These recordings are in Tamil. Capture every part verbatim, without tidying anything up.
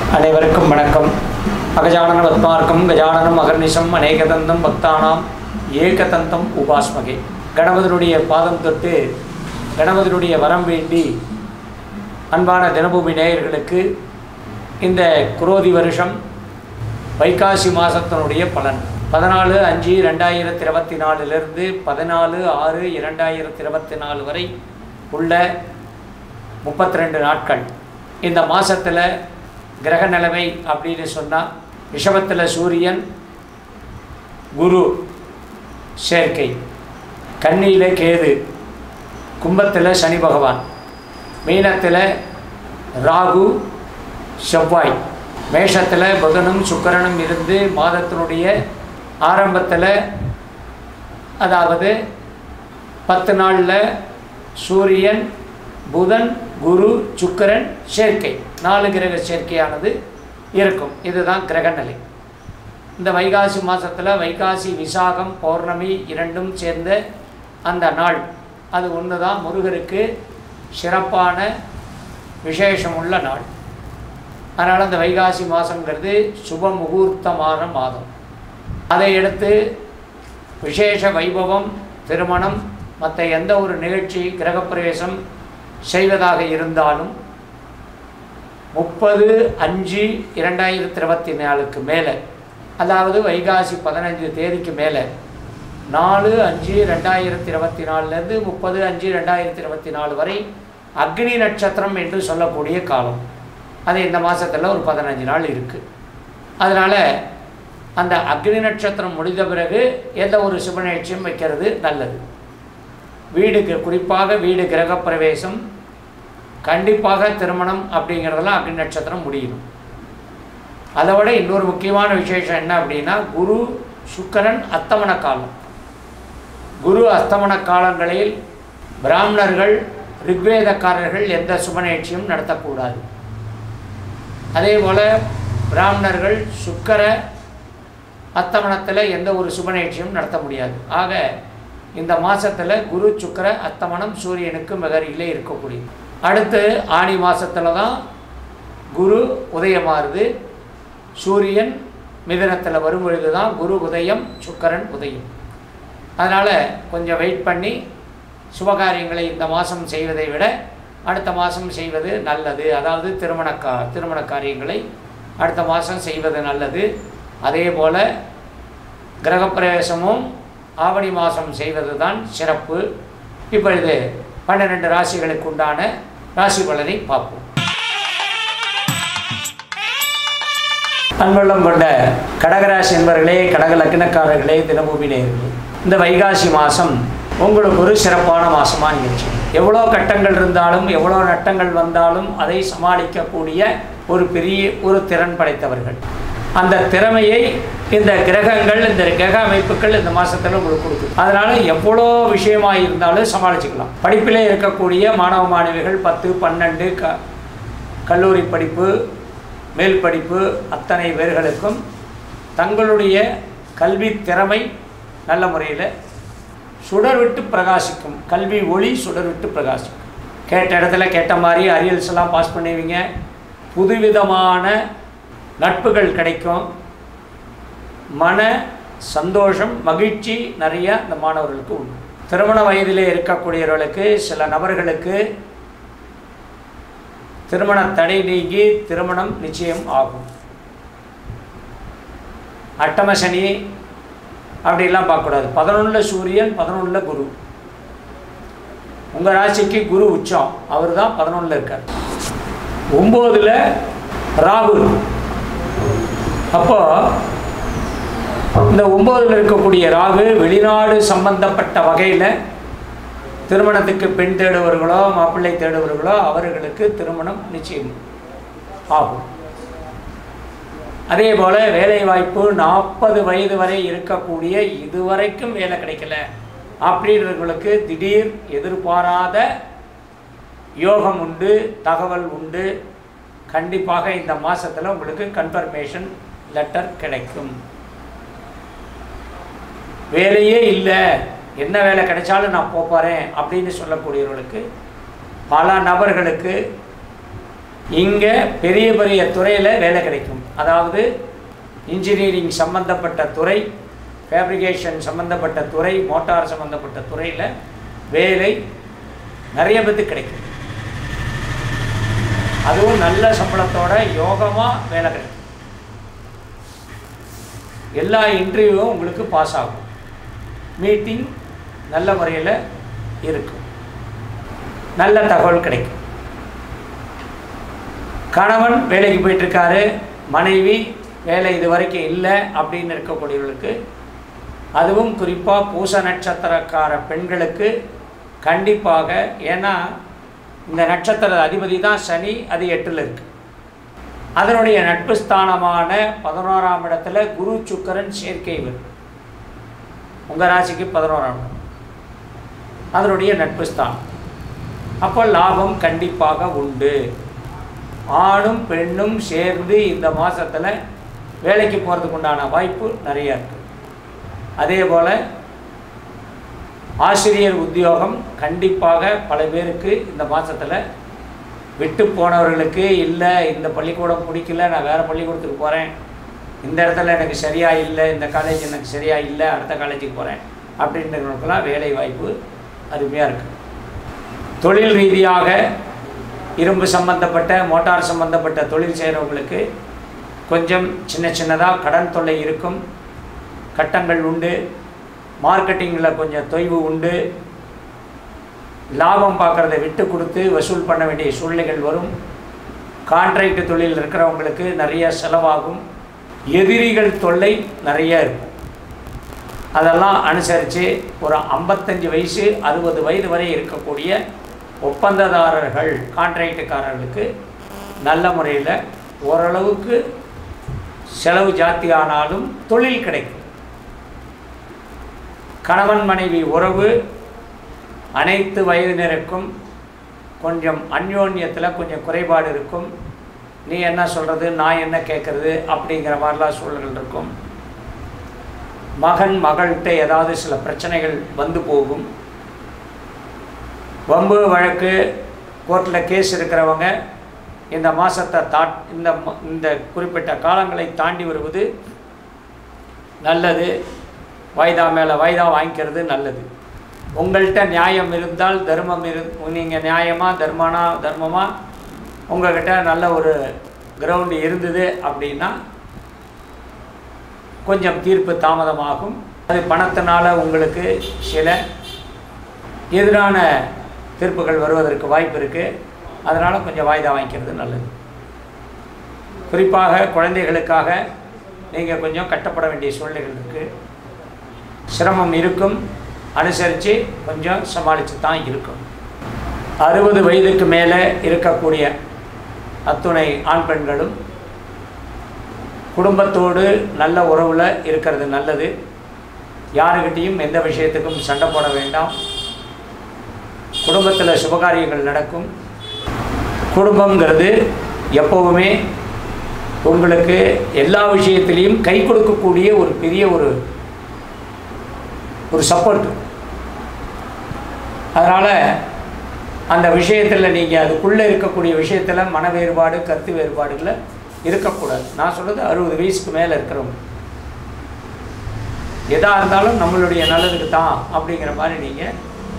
அனைவருக்கும் வணக்கம். அகஜானன பத்மார்க்கம் கஜானனம் அகர்நிஷம் அநேகதந்தம் பக்தானாம் ஏகதந்தம் உபாஸ்மகே. கணபதியுடைய பாதம் தொட்டு கணபதியுடைய வரம் வேண்டி அன்பான தினபூமி நேயர்களுக்கு இந்த குரோதி வருஷம் வைகாசி மாதத்தினுடைய பலன் பதினாலு அஞ்சு ரெண்டாயிரத்தி இருபத்தி நாலுலேருந்து பதினாலு ஆறு இரண்டாயிரத்தி இருபத்தி நாலு வரை உள்ள முப்பத்தி ரெண்டு நாட்கள். இந்த மாதத்தில் கிரக நிலைமை அப்படின்னு சொன்னால் ரிஷபத்தில் சூரியன் குரு சேர்க்கை, கன்னியில் கேது, கும்பத்தில் சனி பகவான், மீனத்தில் ராகு செவ்வாய், மேஷத்தில் புதனும் சுக்கிரனும் இருந்து மாதத்தினுடைய ஆரம்பத்தில் அதாவது பத்து நாளில் சூரியன் புதன் குரு சுக்கிரன் சேர்க்கை, நாலு கிரக சேர்க்கையானது இருக்கும். இதுதான் கிரக நிலை. இந்த வைகாசி மாதத்தில் வைகாசி விசாகம் பௌர்ணமி இரண்டும் சேர்ந்த அந்த நாள் அது ஒன்று தான் முருகருக்கு சிறப்பான விசேஷமுள்ள நாள். அதனால் அந்த வைகாசி மாதங்கிறது சுப முகூர்த்தமான மாதம். அதை எடுத்து விசேஷ வைபவம், திருமணம், மற்ற எந்த ஒரு நிகழ்ச்சி கிரகப்பிரவேசம் செய்வதாக இருந்தாலும் முப்பது அஞ்சு இரண்டாயிரத்தி இருபத்தி நாலுக்கு மேலே, அதாவது வைகாசி பதினஞ்சு தேதிக்கு மேலே, நாலு அஞ்சு ரெண்டாயிரத்தி இருபத்தி நாலுலேருந்து முப்பது அஞ்சு ரெண்டாயிரத்தி இருபத்தி நாலு வரை அக்னி நட்சத்திரம் என்று சொல்லக்கூடிய காலம். அது இந்த மாதத்தில் ஒரு பதினஞ்சு நாள் இருக்குது. அதனால் அந்த அக்னி நட்சத்திரம் முடிந்த பிறகு எந்த ஒரு சுப நிகழ்ச்சியும் வைக்கிறது நல்லது. வீடுக்கு குறிப்பாக வீடு கிரகப்பிரவேசம், கண்டிப்பாக திருமணம் அப்படிங்கிறதெல்லாம் அக்னி நட்சத்திரம் முடியணும். அதை விட இன்னொரு முக்கியமான விசேஷம் என்ன அப்படின்னா குரு சுக்கிரன் அஸ்தமன காலம். குரு அஸ்தமன காலங்களில் பிராமணர்கள் ரிக்வேதக்காரர்கள் எந்த சுப நிகழ்ச்சியும் நடத்தக்கூடாது. அதே போல் பிராமணர்கள் சுக்கிர அஸ்தமனத்தில் எந்த ஒரு சுப நிகழ்ச்சியும் நடத்த முடியாது. ஆக இந்த மாதத்தில் குரு சுக்கிர அஸ்தமனம் சூரியனுக்கு மிகரிலே இருக்கக்கூடியது. அடுத்து ஆனி மாதத்தில் தான் குரு உதயமாகுது. சூரியன் மிதுனத்தில் வரும் பொழுது தான் குரு உதயம் சுக்கிரன் உதயம். அதனால் கொஞ்சம் வெயிட் பண்ணி சுபகாரியங்களை இந்த மாதம் செய்வதை விட அடுத்த மாதம் செய்வது நல்லது. அதாவது திருமண கா திருமண காரியங்களை அடுத்த மாதம் செய்வது நல்லது. அதே போல் கிரகப்பிரவேசமும் ஆவணி மாதம் செய்வது தான் சிறப்பு. இப்பொழுது பன்னிரெண்டு ராசிகளுக்கு உண்டான ராசி பலனை பார்ப்போம். அன்புள்ளம் கொண்ட கடகராசி என்பவர்களே, கடக லக்னக்காரர்களே, தினபூமி நேயர்களே, இந்த வைகாசி மாதம் உங்களுக்கு ஒரு சிறப்பான மாதமாக இருந்துச்சு. எவ்வளோ கட்டங்கள் இருந்தாலும் எவ்வளோ நட்டங்கள் வந்தாலும் அதை சமாளிக்கக்கூடிய ஒரு பெரிய ஒரு திறன் படைத்தவர்கள். அந்த திறமையை இந்த கிரகங்கள், இந்த கிரக அமைப்புகள் இந்த மாதத்தில் உங்களுக்கு கொடுக்குது. அதனால் எவ்வளோ விஷயமாக இருந்தாலும் சமாளிச்சுக்கலாம். படிப்பிலே இருக்கக்கூடிய மாணவ மாணவிகள் பத்து பன்னெண்டு க கல்லூரி படிப்பு, மேல் படிப்பு அத்தனை பேர்களுக்கும் தங்களுடைய கல்வி திறமை நல்ல முறையில் சுடர்விட்டு பிரகாசிக்கும். கல்வி ஒளி சுடர்விட்டு பிரகாசிக்கும். கேட்ட இடத்துல கேட்ட மாதிரி அரியல்ஸ் எல்லாம் பாஸ் பண்ணுவீங்க. புதுவிதமான நட்புகள் கிடைக்கும். மன சந்தோஷம் மகிழ்ச்சி நிறைய இந்த மாணவர்களுக்கு உண்டு. திருமண வயதிலே இருக்கக்கூடியவர்களுக்கு சில நபர்களுக்கு திருமண தடை நீங்கி திருமணம் நிச்சயம் ஆகும். அட்டம சனி அப்படிலாம் பார்க்கக்கூடாது. பதினொன்றில் சூரியன், பதினொன்றில் குரு. உங்கள் ராசிக்கு குரு உச்சம், அவர் தான் பதினொன்றில் இருக்கார். ஒம்போதில் ராகு. அப்போ இந்த ஒம்போதில் இருக்கக்கூடிய ராகு வெளிநாடு சம்பந்தப்பட்ட வகையில் திருமணத்துக்கு பெண் தேடுவர்களோ மாப்பிள்ளை தேடுவர்களோ அவர்களுக்கு திருமணம் நிச்சயம் ஆகும். அதே போல் வேலைவாய்ப்பு நாற்பது வயது வரை இருக்கக்கூடிய இதுவரைக்கும் வேலை கிடைக்கல அப்படின்றவங்களுக்கு திடீர் எதிர்பாராத யோகம் உண்டு, தகவல் உண்டு. கண்டிப்பாக இந்த மாதத்தில் உங்களுக்கு கன்ஃபர்மேஷன் லெட்டர் கிடைக்கும். வேலையே இல்லை, என்ன வேலை கிடைச்சாலும் நான் போகிறேன் அப்படின்னு சொல்லக்கூடியவர்களுக்கு பல நபர்களுக்கு இங்கே பெரிய பெரிய துறையில் வேலை கிடைக்கும். அதாவது இன்ஜினியரிங் சம்பந்தப்பட்ட துறை, ஃபேப்ரிகேஷன் சம்பந்தப்பட்ட துறை, மோட்டார் சம்பந்தப்பட்ட துறையில் வேலை நிறைய பேருக்கு கிடைக்கும். அதுவும் நல்ல சம்பளத்தோட யோகமாக வேலை கிடைக்கும். எல்லா இன்டர்வியூவும் உங்களுக்கு பாஸ் ஆகும். மீட்டிங் நல்ல முறையில் இருக்கும். நல்ல தகவல் கிடைக்கும். கணவன் வேலைக்கு போயிட்டுருக்காரு, மனைவி வேலை இது வரைக்கும் இல்லை அப்படின்னு இருக்கக்கூடியவர்களுக்கு, அதுவும் குறிப்பாக பூச நட்சத்திரக்கார பெண்களுக்கு கண்டிப்பாக, ஏன்னா இந்த நட்சத்திர அதிபதி தான் சனி, அது எட்டில் இருக்குது. அதனுடைய நட்பு ஸ்தானமான பதினோராம் இடத்துல குரு சுக்கிரன் சேர்க்கை வரும். உங்கள் ராசிக்கு பதினோராம் இடம் அதனுடைய நட்பு ஸ்தானம். அப்போ லாபம் கண்டிப்பாக உண்டு. ஆணும் பெண்ணும் சேர்ந்து இந்த மாதத்தில் வேலைக்கு போகிறதுக்கு உண்டான வாய்ப்பு நிறையா இருக்குது. அதே போல் ஆசிரியர் உத்தியோகம் கண்டிப்பாக பல பேருக்கு இந்த மாதத்தில் விட்டு போனவர்களுக்கு, இல்லை இந்த பள்ளிக்கூடம் பிடிக்கல, நான் வேறு பள்ளிக்கூடத்துக்கு போகிறேன், இந்த இடத்துல எனக்கு சரியாக இல்லை, இந்த காலேஜ் எனக்கு சரியாக இல்லை, அடுத்த காலேஜுக்கு போகிறேன் அப்படின்றவங்களுக்கெல்லாம் வேலை வாய்ப்பு அருமையாக இருக்குது. தொழில் ரீதியாக இரும்பு சம்பந்தப்பட்ட, மோட்டார் சம்பந்தப்பட்ட தொழில் செய்கிறவங்களுக்கு கொஞ்சம் சின்ன சின்னதாக கடன் தொல்லை இருக்கும். கட்டங்கள் உண்டு. மார்க்கெட்டிங்கில் கொஞ்சம் தொய்வு உண்டு. லாபம் பார்க்குறத விட்டு கொடுத்து வசூல் பண்ண வேண்டிய சூழ்நிலைகள் வரும். கான்ட்ராக்ட் தொழில் இருக்கிறவங்களுக்கு நிறைய செலவாகும். எதிரிகள் தொல்லை நிறைய இருக்கும். அதெல்லாம் அனுசரித்து ஒரு ஐம்பத்தஞ்சு வயசு அறுபது வயது வரை இருக்கக்கூடிய ஒப்பந்ததாரர்கள், கான்ட்ராக்டுக்காரர்களுக்கு நல்ல முறையில் ஓரளவுக்கு செலவு ஜாஸ்தி ஆனாலும் தொழில் கிடைக்கும். கணவன் மனைவி உறவு அனைத்து வயதினருக்கும் கொஞ்சம் அந்யோன்யத்தில் கொஞ்சம் குறைபாடு இருக்கும். நீ என்ன சொல்கிறது, நான் என்ன கேட்குறது அப்படிங்கிற மாதிரிலாம் சூழல்கள் இருக்கும். மகன் மகள்கிட்ட ஏதாவது சில பிரச்சனைகள் வந்து போகும். வம்பு வழக்கு கோர்ட்டில் கேஸ் இருக்கிறவங்க இந்த மாதத்தை தா இந்த இந்த குறிப்பிட்ட காலங்களை தாண்டி வருவது நல்லது. வாய்தா மேலே வாய்தா வாங்கிக்கிறது நல்லது. உங்கள்கிட்ட நியாயம் இருந்தால், தர்மம் இரு நீங்கள் நியாயமாக தர்மனா தர்மமாக உங்கள்கிட்ட நல்ல ஒரு கிரவுண்டு இருந்தது அப்படின்னா கொஞ்சம் தீர்ப்பு தாமதமாகும். அது பணத்தினால் உங்களுக்கு சில எதிரான தீர்ப்புகள் வருவதற்கு வாய்ப்பு இருக்குது. அதனால் கொஞ்சம் வாய்தா வாங்கிக்கிறது நல்லது. குறிப்பாக குழந்தைகளுக்காக நீங்கள் கொஞ்சம் கட்டப்பட வேண்டிய சூழ்நிலைகள் இருக்குது. சிரமம் இருக்கும். அனுசரித்து கொஞ்சம் சமாளித்து தான் இருக்கும். அறுபது வயதுக்கு மேலே இருக்கக்கூடிய அத்துணை ஆண் பெண்களும் குடும்பத்தோடு நல்ல உறவில் இருக்கிறது நல்லது. யாருக்கிட்டையும் எந்த விஷயத்துக்கும் சண்டை போட வேண்டாம். குடும்பத்தில் சுபகாரியங்கள் நடக்கும். குடும்பங்கிறது எப்போவுமே உங்களுக்கு எல்லா விஷயத்திலையும் கை கொடுக்கக்கூடிய ஒரு பெரிய ஒரு ஒரு சப்போர்ட். அதனால் அந்த விஷயத்தில் நீங்கள் அதுக்குள்ளே இருக்கக்கூடிய விஷயத்தில் மன வேறுபாடு, கருத்து வேறுபாடுகளை இருக்கக்கூடாது. நான் சொல்கிறது அறுபது வயசுக்கு மேலே இருக்கிறவங்க எதாக இருந்தாலும் நம்மளுடைய நல்லதுக்கு தான் அப்படிங்கிற மாதிரி நீங்கள்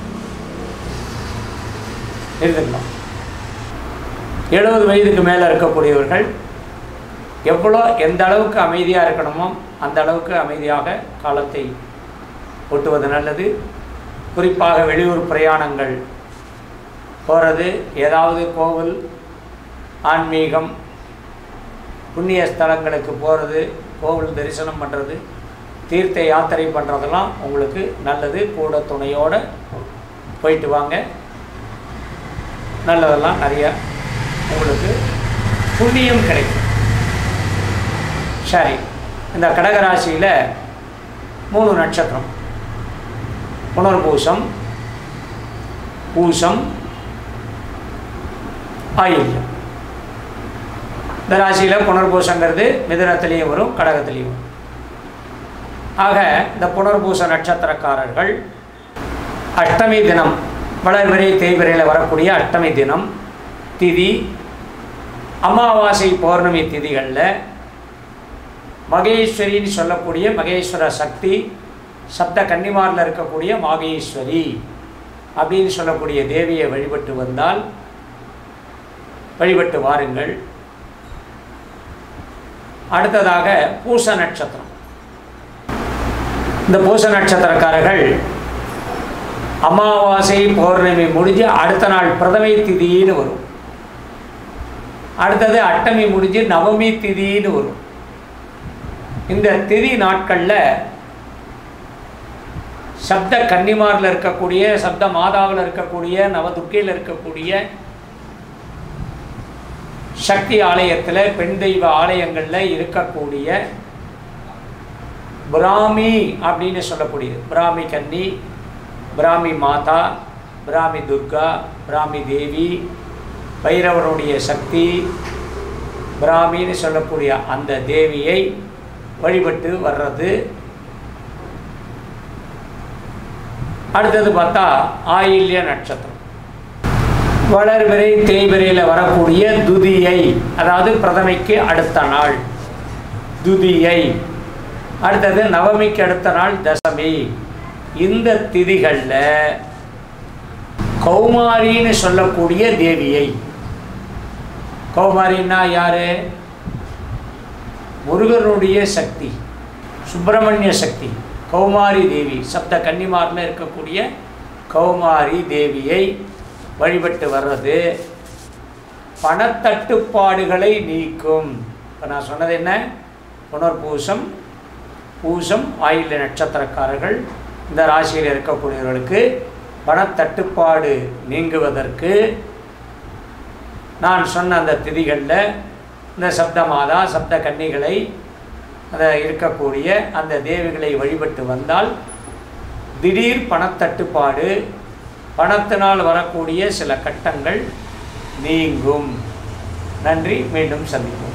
இருந்துக்கலாம். எழுபது வயதுக்கு மேலே இருக்கக்கூடியவர்கள் எவ்வளோ எந்த அளவுக்கு அமைதியாக இருக்கணுமோ அந்த அளவுக்கு அமைதியாக காலத்தை ஓட்டுவது நல்லது. குறிப்பாக வெளியூர் பிரயாணங்கள் போகிறது, ஏதாவது கோவில், ஆன்மீகம், புண்ணிய ஸ்தலங்களுக்கு போகிறது, கோவில் தரிசனம் பண்ணுறது, தீர்த்த யாத்திரை பண்ணுறதெல்லாம் உங்களுக்கு நல்லது. கூட துணையோடு போயிட்டு வாங்க. நல்லதெல்லாம் நிறையா உங்களுக்கு புண்ணியம் கிடைக்கும். சரி, இந்த கடகராசியில் மூணு நட்சத்திரம், புனர்பூசம், பூசம், ஆயில்யம். இந்த ராசியில் புனர்பூசங்கிறது மிதுனத்திலையும் வரும், கடகத்திலையும் வரும். ஆக இந்த புனர்பூச நட்சத்திரக்காரர்கள் அஷ்டமி தினம், வளர்விரை தேய்விரையில் வரக்கூடிய அஷ்டமி தினம், திதி அமாவாசை பௌர்ணமி திதிகளில் மகேஸ்வரின்னு சொல்லக்கூடிய மகேஸ்வர சக்தி, சப்த கன்னிமாரில் இருக்கக்கூடிய மாகேஸ்வரி அப்படின்னு சொல்லக்கூடிய தேவியை வழிபட்டு வந்தால் வழிபட்டு வாருங்கள். அடுத்ததாக பூச நட்சத்திரம். இந்த பூச நட்சத்திரக்காரர்கள் அமாவாசை பௌர்ணமி முடிஞ்சு அடுத்த நாள் பிரதமை திதின்னு வரும். அடுத்தது அட்டமி முடிஞ்சு நவமி திதின்னு வரும். இந்த திதி நாட்களில் சப்த கன்னிமாரில் இருக்கக்கூடிய, சப்த மாதாவில் இருக்கக்கூடிய, நவதுர்க்கையில் இருக்கக்கூடிய சக்தி ஆலயத்தில், பெண் தெய்வ ஆலயங்களில் இருக்கக்கூடிய பிராமி அப்படின்னு சொல்லக்கூடியது, பிராமி கன்னி, பிராமி மாதா, பிராமி துர்கா, பிராமி தேவி, பைரவருடைய சக்தி, பிராமின்னு சொல்லக்கூடிய அந்த தேவியை வழிபட்டு வர்றது. அடுத்தது பார்த்தா ஆயில்ய நட்சத்திரம். வளர்விரை தேய்விரையில் வரக்கூடிய துதியை, அதாவது பிரதமைக்கு அடுத்த நாள் துதியை, அடுத்தது நவமிக்கு அடுத்த நாள் தசமி. இந்த திதிகளில் கௌமாரின்னு சொல்லக்கூடிய தேவியை, கௌமாரின்னா யாரு? முருகனுடைய சக்தி, சுப்பிரமணிய சக்தி, கௌமாரி தேவி, சப்த கன்னிமாரில் இருக்கக்கூடிய கௌமாரி தேவியை வழிபட்டு வர்றது பணத்தட்டுப்பாடுகளை நீக்கும். இப்போ நான் சொன்னது என்ன? புனர்பூசம், பூசம், ஆயில்ய நட்சத்திரக்காரர்கள் இந்த ராசியில் இருக்கக்கூடியவர்களுக்கு பணத்தட்டுப்பாடு நீங்குவதற்கு நான் சொன்ன அந்த திதிகளில் இந்த சப்த மாதா, சப்த கன்னிகளை, அதை இருக்கக்கூடிய அந்த தேவிகளை வழிபட்டு வந்தால் திடீர் பணத்தட்டுப்பாடு, பணத்தினால் வரக்கூடிய சில கட்டங்கள் நீங்கும். நன்றி. மீண்டும் சந்திப்போம்.